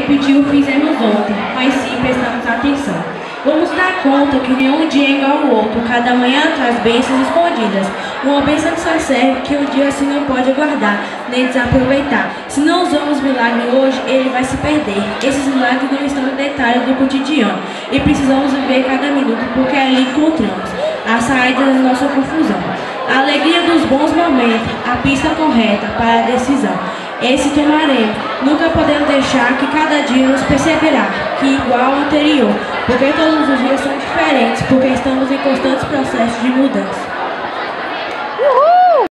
repetir o que fizemos ontem, mas sim prestamos atenção. Vamos dar conta que nenhum dia é igual ao outro, cada manhã traz bênçãos escondidas. Uma bênção que só serve que um dia assim não pode guardar, nem desaproveitar. Se não usamos milagre hoje, ele vai se perder. Esses milagres não estão no detalhe do cotidiano e precisamos viver cada minuto, porque ali encontramos a saída da nossa confusão. A alegria dos bons momentos, a pista correta para a decisão. Esse tomaremos, nunca podemos deixar que cada dia nos perceberá, que igual ao anterior, porque todos os dias são diferentes, porque estamos em constantes processos de mudança.